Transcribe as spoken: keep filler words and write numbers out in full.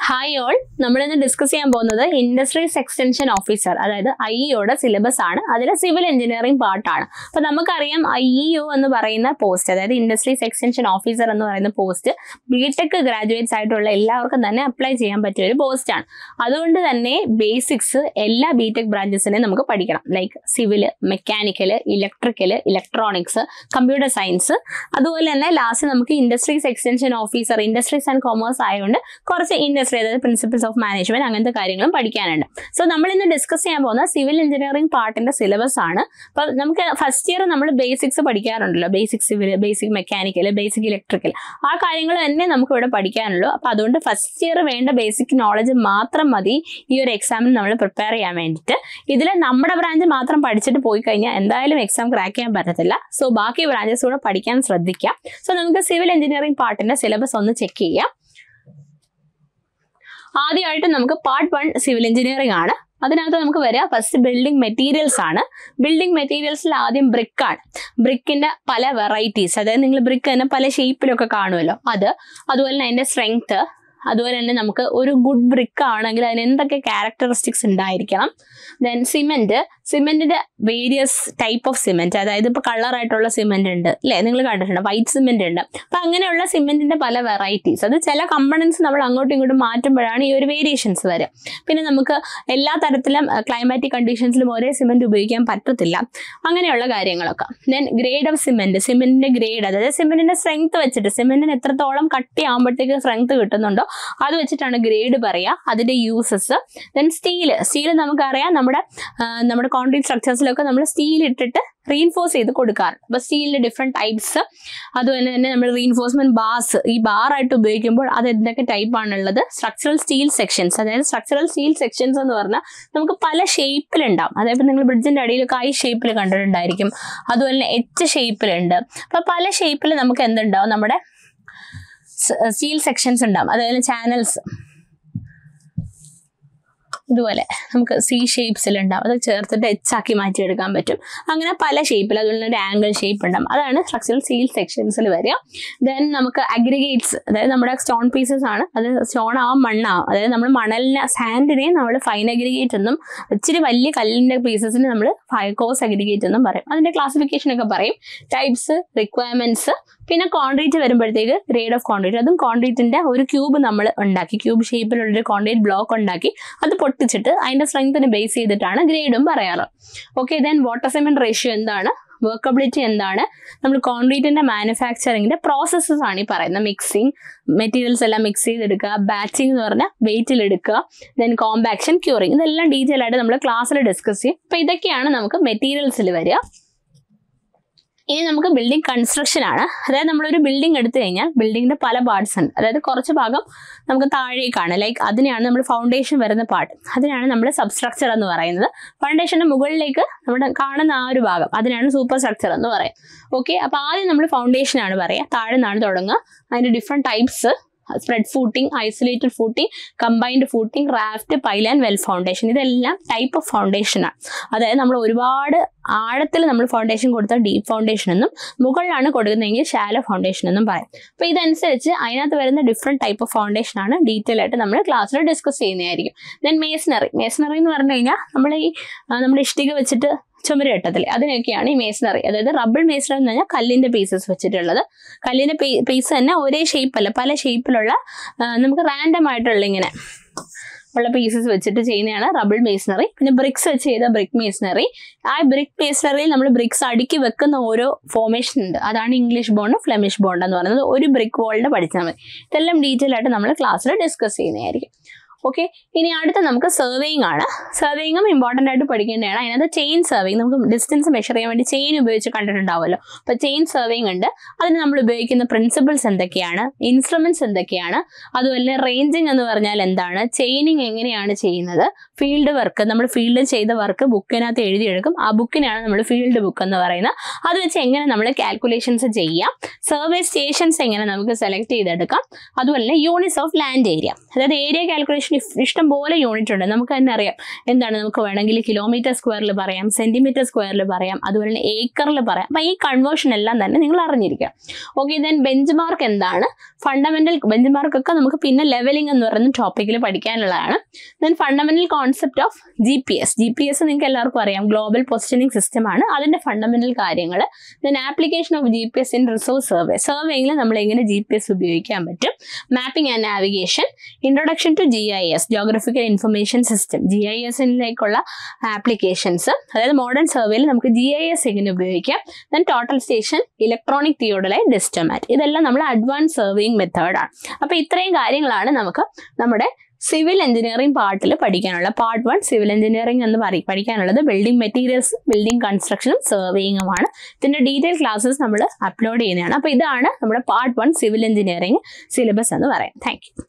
Hi all, നമ്മൾ ഇന്ന് discuss ചെയ്യാൻ പോകുന്നത് ഇൻഡസ്ട്രീസ് എക്സ്റ്റൻഷൻ ഓഫീസർ, അതായത് ഐ ഇയുടെ സിലബസ് ആണ്. അതിലെ സിവിൽ എഞ്ചിനീയറിംഗ് പാർട്ടാണ്. അപ്പോൾ നമുക്കറിയാം ഐ ഇ ഒ എന്ന് പറയുന്ന പോസ്റ്റ്, അതായത് ഇൻഡസ്ട്രീസ് എക്സ്റ്റൻഷൻ ഓഫീസർ എന്ന് പറയുന്ന പോസ്റ്റ് ബിടെക് ഗ്രാജുവേറ്റ്സ് ആയിട്ടുള്ള എല്ലാവർക്കും തന്നെ അപ്ലൈ ചെയ്യാൻ പറ്റിയ ഒരു പോസ്റ്റാണ്. അതുകൊണ്ട് തന്നെ ബേസിക്സ് എല്ലാ ബിടെക് ബ്രാഞ്ചസിനെയും നമുക്ക് പഠിക്കണം. Like civil, mechanical, electrical, electronics, computer science. അതുപോലെ തന്നെ ലാസ്റ്റ് നമുക്ക് industries extension officer, industries and commerce ആയതുകൊണ്ട് കുറച്ച് ഇൻഡസ്ട്രി, അതായത് പ്രിൻസിപ്പിൾസ് ഓഫ് മാനേജ്മെന്റ്, അങ്ങനത്തെ കാര്യങ്ങളും പഠിക്കാനുണ്ട്. സോ നമ്മൾ ഇന്ന് ഡിസ്കസ് ചെയ്യാൻ പോകുന്ന സിവിൽ എഞ്ചിനീയറിംഗ് പാർട്ടിന്റെ സിലബസ് ആണ്. അപ്പോൾ നമുക്ക് ഫസ്റ്റ് ഇയർ നമ്മൾ ബേസിക്സ് പഠിക്കാറുണ്ടല്ലോ, basic civil, basic mechanical, basic electrical, ആ കാര്യങ്ങൾ തന്നെ നമുക്ക് ഇവിടെ പഠിക്കാനുള്ളൂ. അപ്പോൾ അതുകൊണ്ട് ഫസ്റ്റ് ഇയർ വേണ്ട ബേസിക് നോളജ് മാത്രം മതി ഈ ഒരു എക്സാമിന് നമ്മൾ പ്രിപ്പയർ ചെയ്യാൻ വേണ്ടിയിട്ട്. ഇതിൽ നമ്മുടെ ബ്രാഞ്ച് മാത്രം പഠിച്ചിട്ട് പോയി കഴിഞ്ഞാൽ എന്തായാലും എക്സാം ക്രാക്ക് ചെയ്യാൻ പറ്റത്തില്ല. സോ ബാക്കി ബ്രാഞ്ചസ് കൂടെ പഠിക്കാൻ ശ്രദ്ധിക്കാം. സോ നമുക്ക് സിവിൽ എഞ്ചിനീയറിംഗ് പാർട്ടിന്റെ സിലബസ് ഒന്ന് ചെക്ക് ചെയ്യാം. ആദ്യമായിട്ട് നമുക്ക് പാർട്ട് വൺ സിവിൽ എഞ്ചിനീയറിംഗ് ആണ്. അതിനകത്ത് നമുക്ക് വരിക ഫസ്റ്റ് ബിൽഡിംഗ് മെറ്റീരിയൽസ് ആണ്. ബിൽഡിംഗ് മെറ്റീരിയൽസിൽ ആദ്യം ബ്രിക്ക് ആണ്. ബ്രിക്കിന്റെ പല വെറൈറ്റീസ്, അതായത് നിങ്ങൾ ബ്രിക്ക് തന്നെ പല ഷേപ്പിലൊക്കെ കാണുമല്ലോ, അത്, അതുപോലെ തന്നെ അതിന്റെ സ്ട്രെങ്ത്, അതുപോലെ തന്നെ നമുക്ക് ഒരു ഗുഡ് ബ്രിക്ക് ആണെങ്കിൽ അതിന് എന്തൊക്കെ ക്യാരക്ടറിസ്റ്റിക്സ് ഉണ്ടായിരിക്കണം. ദെൻ സിമെന്റ്, സിമെന്റിന്റെ വേരിയസ് ടൈപ്പ് ഓഫ് സിമെന്റ്, അതായത് ഇപ്പോൾ കളറായിട്ടുള്ള സിമെന്റ് ഉണ്ട് അല്ലേ, നിങ്ങൾ കണ്ടിട്ടുണ്ട്, വൈറ്റ് സിമെന്റ് ഉണ്ട്. അപ്പം അങ്ങനെയുള്ള സിമെന്റിന്റെ പല വെറൈറ്റീസ്, അത് ചില കമ്പണൻസ് നമ്മൾ അങ്ങോട്ടും ഇങ്ങോട്ടും മാറ്റുമ്പോഴാണ് ഈ ഒരു വേരിയേഷൻസ് വരിക. പിന്നെ നമുക്ക് എല്ലാ തരത്തിലും ക്ലൈമാറ്റിക് കണ്ടീഷൻസിലും ഒരേ സിമെന്റ് ഉപയോഗിക്കാൻ പറ്റത്തില്ല, അങ്ങനെയുള്ള കാര്യങ്ങളൊക്കെ. ദെൻ ഗ്രേഡ് ഓഫ് സിമെന്റ്, സിമെന്റിന്റെ ഗ്രേഡ്, അതായത് സിമെന്റിന്റെ സ്ട്രെങ്ത് വെച്ചിട്ട്, സിമെന്റിന് എത്രത്തോളം കട്ടിയാകുമ്പോഴത്തേക്ക് സ്ട്രെങ്ത് കിട്ടുന്നുണ്ടോ അത് വെച്ചിട്ടാണ് ഗ്രേഡ് പറയുക. അതിന്റെ യൂസസ്. ദെൻ സ്റ്റീൽ, സ്റ്റീൽ നമുക്കറിയാം നമ്മുടെ നമ്മുടെ കോൺക്രീറ്റ് സ്ട്രക്ചേഴ്സിലൊക്കെ നമ്മൾ സ്റ്റീൽ ഇട്ടിട്ട് റീൻഫോഴ്സ് ചെയ്ത് കൊടുക്കാറുണ്ട്. അപ്പോൾ സ്റ്റീലിന്റെ ഡിഫറെന്റ് ടൈപ്സ്, അതുപോലെ തന്നെ നമ്മൾ റീൻഫോഴ്സ്മെന്റ് ബാർസ്, ഈ ബാറായിട്ട് ഉപയോഗിക്കുമ്പോൾ അത് എന്തൊക്കെ ടൈപ്പാണുള്ളത്. സ്ട്രക്ചറൽ സ്റ്റീൽ സെക്ഷൻസ്, അതായത് സ്ട്രക്ചറൽ സ്റ്റീൽ സെക്ഷൻസ് എന്ന് പറഞ്ഞാൽ നമുക്ക് പല ഷേപ്പിലുണ്ടാവും. അതായത് നിങ്ങൾ ബ്രിഡ്ജിന്റെ അടിയിലൊക്കെ ഐ ഷേപ്പിൽ കണ്ടിട്ടുണ്ടായിരിക്കും, അതുപോലെ തന്നെ എച്ച് ഷേപ്പിലുണ്ട്. അപ്പോൾ പല ഷേപ്പിൽ നമുക്ക് എന്തുണ്ടാവും, നമ്മുടെ സ്റ്റീൽ സെക്ഷൻസ് ഉണ്ടാവും. അതുപോലെ ചാനൽസ് ഇതുപോലെ നമുക്ക് സി ഷേപ്സിലുണ്ടാവും, അത് ചേർത്തിട്ട് എച്ച് ആക്കി മാറ്റിയെടുക്കാൻ പറ്റും. അങ്ങനെ പല ഷേപ്പിൽ, അതുപോലെ തന്നെ ഒരു ആംഗിൾ ഷേപ്പ് ഉണ്ടാവും. അതാണ് സ്ട്രക്ചറൽ സ്റ്റീൽ സെക്ഷൻസിൽ വരിക. ദെൻ നമുക്ക് അഗ്രിഗേറ്റ്സ്, അതായത് നമ്മുടെ സ്റ്റോൺ പീസസ് ആണ്, അത് സ്റ്റോൺ ആവാം മണ്ണാവും. അതായത് നമ്മൾ മണലിനെ, സാൻഡിനെ നമ്മൾ ഫൈൻ അഗ്രിഗേറ്റ് എന്നും, ഇച്ചിരി വലിയ കല്ലിൻ്റെ പീസസിന് നമ്മൾ കോസ് അഗ്രിഗേറ്റ് എന്നും പറയും. അതിൻ്റെ ക്ലാസിഫിക്കേഷൻ ഒക്കെ പറയും. ടൈപ്സ്, റിക്വയർമെന്റ്സ്, പിന്നെ കോൺക്രീറ്റ് വരുമ്പോഴത്തേക്ക് ഗ്രേഡ് ഓഫ് കോൺക്രീറ്റ്, അതും കോൺക്രീറ്റിന്റെ ഒരു ക്യൂബ് നമ്മൾ ഉണ്ടാക്കി, ക്യൂബ് ഷേപ്പിലുള്ളൊരു കോൺക്രീറ്റ് ബ്ലോക്ക് ഉണ്ടാക്കി അത് പൊട്ടിച്ചിട്ട് അതിന്റെ സ്ട്രെങ്തിന് ബേസ് ചെയ്തിട്ടാണ് ഗ്രേഡും പറയാറ്. Okay, then water cement ratio എന്താണ്, വർക്കബിലിറ്റി എന്താണ്, നമ്മൾ കോൺക്രീറ്റിന്റെ മാനുഫാക്ചറിങ്ങിന്റെ പ്രോസസ്സസ് ആണ് ഈ പറയുന്നത്. മിക്സിങ്, മെറ്റീരിയൽസ് എല്ലാം മിക്സ് ചെയ്തെടുക്കുക, ബാച്ചിങ് എന്ന് പറഞ്ഞാൽ വെയിറ്റിൽ എടുക്കുക, ദെൻ കോമ്പാക്ഷൻ, ക്യൂറിങ്, ഇതെല്ലാം ഡീറ്റെയിൽ ആയിട്ട് നമ്മൾ ക്ലാസ്സിൽ ഡിസ്കസ് ചെയ്യും. അപ്പോൾ ഇതൊക്കെയാണ് നമുക്ക് മെറ്റീരിയൽസിൽ വരിക. ഇനി നമുക്ക് ബിൽഡിംഗ് കൺസ്ട്രക്ഷൻ ആണ്. അതായത് നമ്മളൊരു ബിൽഡിംഗ് എടുത്തു കഴിഞ്ഞാൽ ബിൽഡിങ്ങിന്റെ പല പാർട്സ് ഉണ്ട്. അതായത് കുറച്ച് ഭാഗം നമുക്ക് താഴേക്കാണ്, ലൈക്ക് അതിനെയാണ് നമ്മൾ ഫൗണ്ടേഷൻ വരുന്ന പാർട്ട്, അതിനാണ് നമ്മൾ സബ്സ്ട്രക്ചർ എന്ന് പറയുന്നത്. ഫൗണ്ടേഷന്റെ മുകളിലേക്ക് നമ്മുടെ കാണുന്ന ആ ഒരു ഭാഗം, അതിനാണ് സൂപ്പർ സ്ട്രക്ചർ എന്ന് പറയും. ഓക്കെ, അപ്പോൾ ആദ്യം നമ്മൾ ഫൗണ്ടേഷൻ ആണ് പറയുക, താഴെ നിന്നാണ് തുടങ്ങുക. അതിന്റെ different types: spread footing, isolated footing, combined footing, raft, pile and well foundation. ഇതെല്ലാം ടൈപ്പ് ഓഫ് ഫൗണ്ടേഷൻ ആണ്. അതായത് നമ്മൾ ഒരുപാട് ആഴത്തിൽ നമ്മൾ ഫൗണ്ടേഷൻ കൊടുത്താൽ ഡീപ്പ് ഫൗണ്ടേഷൻ എന്നും, മുകളിലാണ് കൊടുക്കുന്നതെങ്കിൽ ഷാലോ ഫൗണ്ടേഷൻ എന്നും പറയും. അപ്പോൾ ഇതനുസരിച്ച് അതിനകത്ത് വരുന്ന ഡിഫറെന്റ് ടൈപ്പ് ഓഫ് ഫൗണ്ടേഷൻ ആണ് ഡീറ്റെയിൽ ആയിട്ട് നമ്മൾ ക്ലാസ്സിൽ ഡിസ്കസ് ചെയ്യുന്നതായിരിക്കും. ദെൻ മേസണറി, മേസണറി എന്ന് പറഞ്ഞു കഴിഞ്ഞാൽ നമ്മൾ ഈ നമ്മുടെ ഇഷ്ടിക വെച്ചിട്ട് ചുമര് കെട്ടത്തില്ലേ, അതിനൊക്കെയാണ് ഈ മേസണറി. അതായത് റബ്ബിൾ മേസണറി എന്ന് പറഞ്ഞാൽ കല്ലിന്റെ പീസസ് വെച്ചിട്ടുള്ളത്. കല്ലിന്റെ പീസ് തന്നെ ഒരേ ഷേപ്പല്ല, പല ഷേപ്പിലുള്ള നമുക്ക് റാൻഡം ആയിട്ടുള്ള ഇങ്ങനെ ഉള്ള പീസസ് വെച്ചിട്ട് ചെയ്യുന്നതാണ് റബ്ബിൾ മേസണറി. പിന്നെ ബ്രിക്സ് വെച്ച് ചെയ്ത ബ്രിക്ക് മേസണറി. ആ ബ്രിക്ക് മേസണറിയിൽ നമ്മൾ ബ്രിക്സ് അടുക്കി വെക്കുന്ന ഓരോ ഫോർമേഷൻ ഉണ്ട്, അതാണ് ഇംഗ്ലീഷ് ബോണ്ട്, ഫ്ലെമിഷ് ബോണ്ട് എന്ന് പറയുന്നത്. ഒരു ബ്രിക്ക് വോളിന്റെ പഠിച്ചാൽ മതി. ഇതെല്ലാം ഡീറ്റെയിൽ ആയിട്ട് നമ്മൾ ക്ലാസ്സിൽ ഡിസ്കസ് ചെയ്യുന്നതായിരിക്കും. ഓക്കെ, ഇനി അടുത്ത നമുക്ക് സർവേയിങ് ആണ്. സർവേയിങ്ങും ഇമ്പോർട്ടൻ്റ് ആയിട്ട് പഠിക്കേണ്ടതാണ്. അതിനകത്ത് ചെയിൻ സർവേയിങ്, നമുക്ക് ഡിസ്റ്റൻസ് മെഷർ ചെയ്യാൻ വേണ്ടി ചെയിൻ ഉപയോഗിച്ച് കണ്ടിട്ടുണ്ടാവുമല്ലോ. അപ്പോൾ ചെയിൻ സർവേയിങ് ഉണ്ട്. അതിന് നമ്മൾ ഉപയോഗിക്കുന്ന പ്രിൻസിപ്പിൾസ് എന്തൊക്കെയാണ്, ഇൻസ്ട്രുമെന്റ്സ് എന്തൊക്കെയാണ്, അതുപോലെ റേഞ്ചിങ് എന്ന് പറഞ്ഞാൽ എന്താണ്, ചെയിനിങ് എങ്ങനെയാണ് ചെയ്യുന്നത്, ഫീൽഡ് വർക്ക്, നമ്മൾ ഫീൽഡിൽ ചെയ്ത വർക്ക് ബുക്കിനകത്ത് എഴുതിയെടുക്കും, ആ ബുക്കിനാണ് നമ്മൾ ഫീൽഡ് ബുക്ക് എന്ന് പറയുന്നത്. അത് വെച്ച് എങ്ങനെ നമ്മൾ കാൽക്കുലേഷൻസ് ചെയ്യാം, സർവേ സ്റ്റേഷൻസ് എങ്ങനെ നമുക്ക് സെലക്ട് ചെയ്തെടുക്കാം, അതുപോലെ യൂണിറ്റ്സ് ഓഫ് ലാൻഡ് ഏരിയ, അതായത് ഏരിയ കാൽക്കുലേഷൻ കൺവേർഷൻ ഇഷ്ടം പോലെ യൂണിറ്റ് ഉണ്ട്. നമുക്ക് തന്നെ അറിയാം എന്താണ്, നമുക്ക് വേണമെങ്കിൽ കിലോമീറ്റർ സ്ക്വയറിൽ പറയാം, സെന്റിമീറ്റർ സ്ക്വയറിൽ പറയാം, അതുപോലെ തന്നെ ഏക്കറിൽ പറയാം. അപ്പം ഈ കൺവേർഷൻ എല്ലാം തന്നെ നിങ്ങൾ അറിഞ്ഞിരിക്കുക. ഓക്കെ, ദെൻ ബെഞ്ച് മാർക്ക് എന്താണ്? ഫണ്ടമെന്റൽ ബെഞ്ച് മാർക്ക് ഒക്കെ നമുക്ക് പിന്നെ ലെവലിംഗ് എന്ന് പറയുന്ന ടോപ്പിക്കിൽ പഠിക്കാനുള്ളതാണ്. Then fundamental concept of G P S. G P S നിങ്ങൾക്ക് എല്ലാവർക്കും അറിയാം, ഗ്ലോബൽ പൊസിഷനിങ് സിസ്റ്റം ആണ്. അതിന്റെ ഫണ്ടമെന്റൽ കാര്യങ്ങൾ. Then application of G P S in resource survey. സർവേയിൽ നമ്മൾ എങ്ങനെ ജി പി എസ് ഉപയോഗിക്കാൻ പറ്റും. Mapping and navigation. Introduction to G I S, geographical information system. G I എസിലേക്കുള്ള ആപ്ലിക്കേഷൻസ്, അതായത് മോഡേൺ സർവേയിൽ നമുക്ക് ജി ഐ എസ് എങ്ങനെ ഉപയോഗിക്കാം. Then total station, electronic theodolite, distomat. ഇതെല്ലാം നമ്മൾ അഡ്വാൻസ് സർവേയിങ് മെത്തേഡാണ്. അപ്പോൾ ഇത്രയും കാര്യങ്ങളാണ് നമുക്ക് നമ്മുടെ സിവിൽ എഞ്ചിനീയറിംഗ് പാർട്ടിൽ പഠിക്കാനുള്ള. പാർട്ട് വൺ സിവിൽ എഞ്ചിനീയറിംഗ് എന്ന് പറയും പഠിക്കാനുള്ളത് ബിൽഡിംഗ് മെറ്റീരിയൽസ്, ബിൽഡിംഗ് കൺസ്ട്രക്ഷനും സർവേയിങ്ങുമാണ്. ഇതിന്റെ ഡീറ്റെയിൽ ക്ലാസ്സസ് നമ്മൾ അപ്ലോഡ് ചെയ്യുന്നതാണ്. അപ്പോൾ ഇതാണ് നമ്മുടെ part one civil engineering syllabus എന്ന് പറയാം. Thank U.